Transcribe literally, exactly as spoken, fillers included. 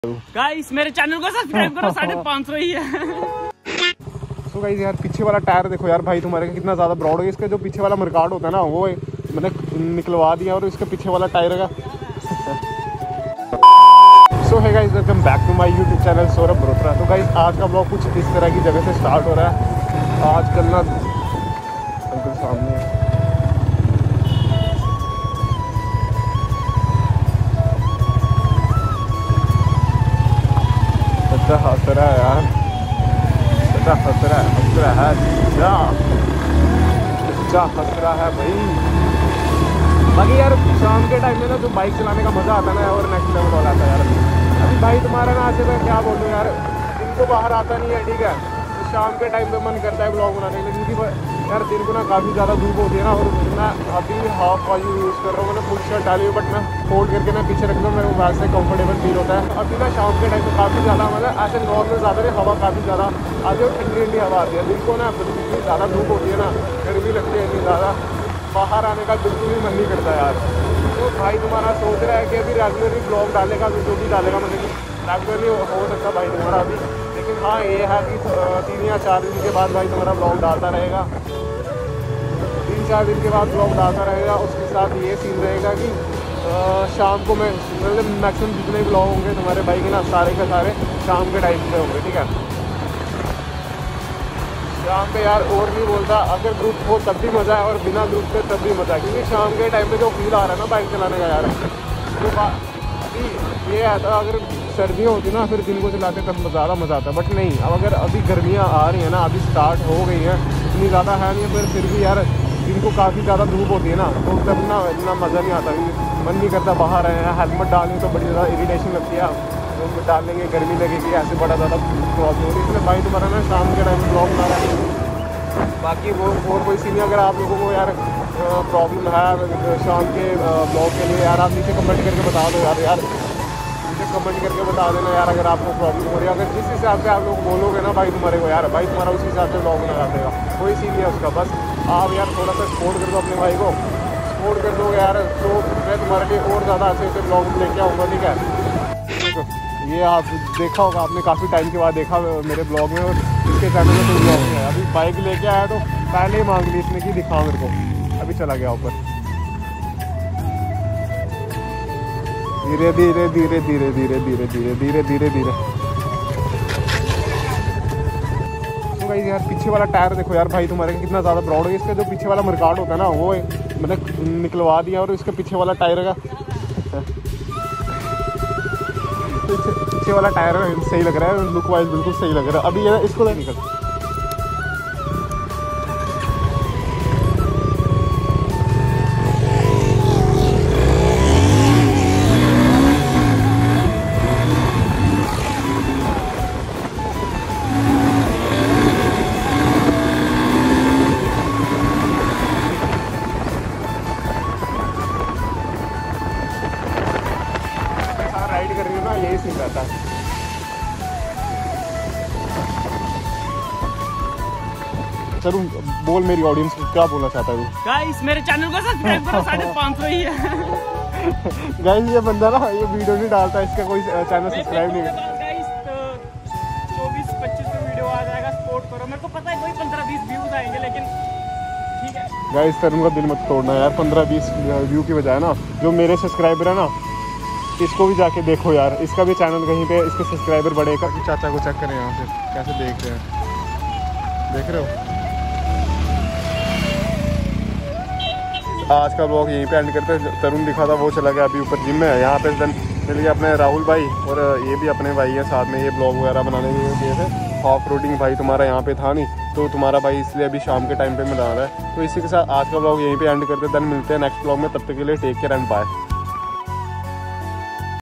Guys मेरे channel को subscribe करो, साढ़े पाँच सौ ही है। तो गाइस यार पीछे वाला टायर देखो यार भाई तुम्हारे का कितना ज़्यादा ब्रॉड है। इसका जो पीछे वाला मरकाट होता है ना वो मैंने निकलवा दिया और इसके पीछे वाला टायर का। So hi guys welcome back to my YouTube channel Saurabh Barotra. तो गाइस आज का ब्लॉग कुछ इस तरह की जगह से स्टार्ट हो रहा है। आजकल ना अंकल सामने बच्चा हंस रहा है यार, बच्चा हंस रहा है हंस रहा है बच्चा बच्चा हंस रहा है भाई। बाकी यार शाम के टाइम में ना जो बाइक चलाने का मज़ा आता है ना और नेक्स्ट लेवल वाला आता है यार। अभी भाई तुम्हारा ना ऐसे मैं क्या बोलूँ यार, दिन को बाहर आता नहीं है ठीक है, तो शाम के टाइम पे मन करता है ब्लॉग बनाने के लिए, क्योंकि यार दिन को ना काफ़ी ज़्यादा धूप होती है ना। और मैं अभी हाफ वायु यूज़ कर रहा हूँ, मैंने फुल शर्ट डाली हुई, बट मैं फोल्ड करके ना पीछे रख दूँ, मेरे को वैसे कंफर्टेबल फील होता है। अभी ना शाम के टाइम पे काफ़ी ज़्यादा मतलब ऐसे नॉर्मल ज़्यादा नहीं, हवा काफ़ी ज़्यादा आती है और ठंडी ठंडी हवा आती है। दिन को ना इतनी ज़्यादा धूप होती है ना, गर्मी लगती है इतनी ज़्यादा, बाहर आने का बिल्कुल भी मन नहीं करता यार। तो भाई तुम्हारा सोच रहा है कि अभी रेगुलरली ब्लॉग डालेगा, वीडियो भी डालेगा, मतलब रेगुलरली हो सकता भाई तुम्हारा अभी, लेकिन हाँ ये है कि तीन या चार दिन के बाद भाई तुम्हारा ब्लॉग डालता रहेगा, तीन चार दिन के बाद ब्लॉग डालता रहेगा। उसके साथ ये सीन रहेगा कि आ, शाम को मैं मतलब मैक्सिमम जितने ब्लॉग होंगे तुम्हारे भाई के ना सारे के सारे शाम के टाइम पे होंगे ठीक है। शाम पे यार और नहीं बोलता, अगर ग्रुप हो तब भी मज़ा है और बिना ग्रुप के तब भी मज़ा है, क्योंकि शाम के टाइम पे जो फील आ रहा है ना बाइक चलाने का यार, तो अभी ये आता अगर सर्दियाँ होती ना फिर दिन को चलाते तब ज़्यादा मज़ा आता, बट नहीं। अब अगर अभी गर्मियाँ आ रही हैं ना, अभी स्टार्ट हो गई हैं, इतनी ज़्यादा है नहीं, फिर फिर भी यार दिन को काफ़ी ज़्यादा धूप होती है ना, तो तब ना इतना मज़ा नहीं आता, मन नहीं करता बाहर आए। हेलमेट डालने तो बड़ी ज़्यादा इरीटेशन लगती है, तो डालेंगे गर्मी लगेगी, ऐसे बड़ा ज़्यादा प्रॉब्लम होगी। इसलिए भाई तुम्हारा ना शाम के टाइम ब्लॉग बना रहा है। बाकी वो और कोई सीन अगर आप लोगों को यार प्रॉब्लम है शाम के ब्लॉग के लिए, यार आप नीचे कमेंट करके बता दो यार यार नीचे कमेंट करके बता देना यार, अगर आपको प्रॉब्लम हो रही है। अगर जिस हिसाब से आप लोग बोलोगे ना भाई तुम्हारे को यार, भाई तुम्हारा उस हिसाब से ब्लॉग बना देगा, कोई सीन नहीं है उसका। बस आप यार थोड़ा सा सपोर्ट कर दो अपने भाई को, सपोर्ट कर दो यार, तो मैं तुम्हारे लिए और ज़्यादा अच्छे अच्छे ब्लॉग लेके आऊँगा ठीक है। ये आप देखा होगा आपने, काफ़ी टाइम के बाद देखा मेरे ब्लॉग में, और इसके चैनल में कोई ब्लॉग नहीं है। अभी बाइक लेके आया तो पहले ही मांग ली इसने कि दिखा मेरे को, अभी चला गया ऊपर। धीरे धीरे धीरे धीरे धीरे धीरे धीरे धीरे धीरे धीरे तो भाई यार पीछे वाला टायर देखो यार भाई तुम्हारे का कितना ज़्यादा ब्रॉड है। इसका जो पीछे वाला मरकाट होता है ना वो मैंने निकलवा दिया और इसके पीछे वाला टायर का पीछे वाला टायर सही लग रहा है, लुक वाइज बिल्कुल सही लग रहा है। अभी ये इसको ले निकल राइड कर रही हूँ ना, यही सीन रहता है। चलो बोल मेरी ऑडियंस को क्या बोलना चाहता है तू। गाइस मेरे चैनल को सब्सक्राइब करो, साढ़े पाँच सौ ही है। गाइस ये बंदा ना ये वीडियो नहीं डालता, इसका कोई चैनल सब्सक्राइब नहीं करता। गाइस चौबीस पच्चीस पे वीडियो आ जाएगा, सपोर्ट करो। मेरे को पता है कोई पंद्रह बीस व्यूज आएंगे, लेकिन ठीक है गाइस सर उनका दिल मत तोड़ना यार, पंद्रह बीस व्यू की बजाय ना जो मेरे सब्सक्राइबर है ना इसको भी जाके देखो यार, इसका भी चैनल कहीं पे इसके सब्सक्राइबर बढ़ेगा। चाचा को चेक करें यहाँ से कैसे देख रहे हैं, देख रहे हो। आज का ब्लॉग यहीं पे एंड करते हैं। तरुण दिखा था वो चला गया, अभी ऊपर जिम में है। यहाँ पे देन मिल गया अपने राहुल भाई, और ये भी अपने भाई है साथ में, ये ब्लॉग वगैरह बनाने के लिए थे। ऑफ रोडिंग भाई तुम्हारा यहाँ पे था नहीं, तो तुम्हारा भाई इसलिए अभी शाम के टाइम पे मिला रहा है। तो इसी के साथ आज का ब्लॉग यहीं पे एंड करते हैं, देन मिलते हैं नेक्स्ट ब्लॉग में। तब तक के लिए टेक केयर एंड बाय।